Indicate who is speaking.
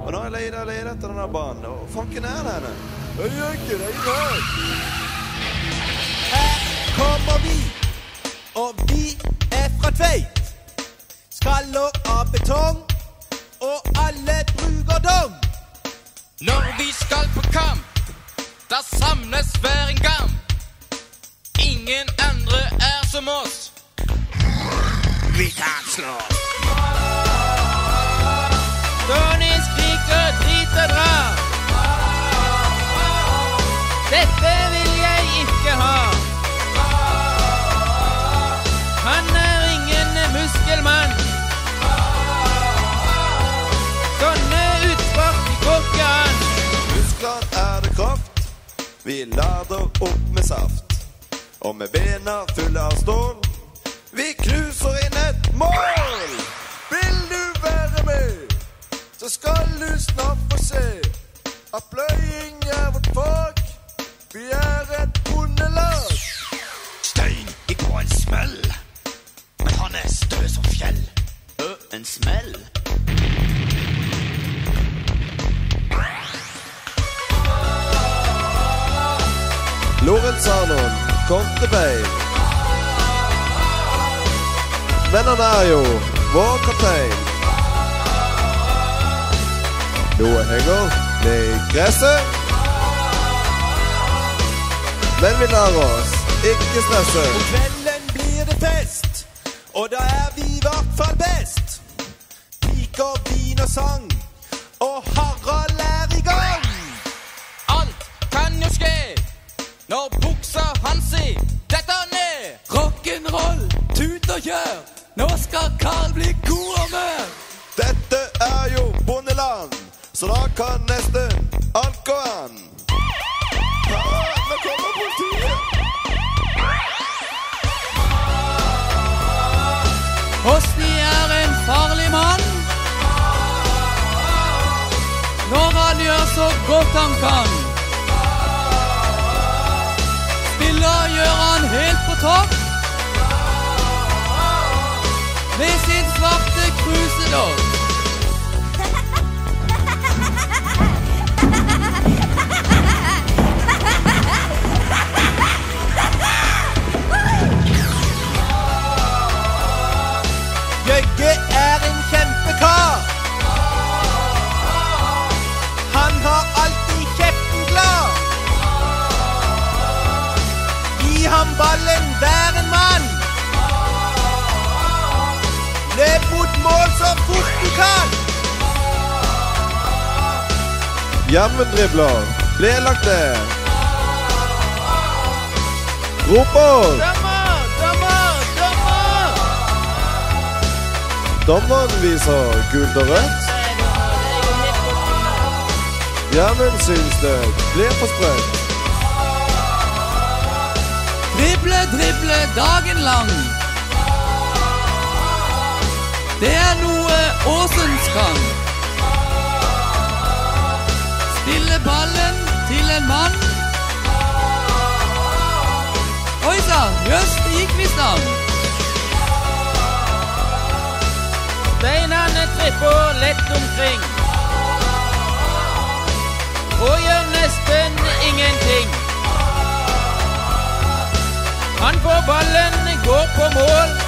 Speaker 1: Og nå er jeg leid etter denne banen. Og fanken er det henne? Jeg gjør ikke det, jeg gjør.
Speaker 2: Her kommer vi, og vi er fra Tveit. Skaller av betong, og alle bruker dong.
Speaker 3: Når vi skal på kamp, da samles hver en gam. Ingen andre er som oss. Vi kan slåss. Tony skriker, drit og dra. Dette vil jeg ikke ha. Han er ingen muskelmann. Sånne utspart i kokken.
Speaker 1: Muskler er det kraft. Vi lader opp med saft. Og med bena fulle av stål, vi knuser inn et mål. Vil du være med, så skal du snart få se at pløying er vårt fag. Vi er et bondelag.
Speaker 4: Stein gikk på en smell, men han er stø som fjell. En smell?
Speaker 1: Lorentz Arnold, kontebein. Men han er jo vår kaptein. Noe henger ned i gresset, men vi lar oss ikke stresse.
Speaker 2: På kvelden blir det fest, og da er vi i hvert fall best. Piker, vin og sang, og Harald er i gang.
Speaker 3: Alt kan jo skje når buksa hans detter ned.
Speaker 2: Rock'n'roll, tut og kjør, nå skal Karl bli god og mør.
Speaker 1: Dette er jo bondeland, så da kan nesten alt gå an. Nå kommer politiet.
Speaker 3: Hosni er en farlig mann når han gjør så godt han kan. Spiller gjør han helt på topp med sin svarte krusedott.
Speaker 2: Jøgge er en kjempekar. Han har alltid kjeften klar. Gi ham ballen, vær en mann. Løp mot mål så fort du kan.
Speaker 1: Jammen-dribler, ble lagt ned. Roper!
Speaker 3: Dommer, dommer, dommer!
Speaker 1: Dommeren viser gult og rødt. Jammen syns det blir for sprøtt.
Speaker 3: Drible, drible dagen lang. Det er noe Åsens kan. Spille ballen til en mann. Oi sann, jøss, det gikk visst an. Steinene tripper lett omkring og gjør nesten ingenting. Han får ballen, går på mål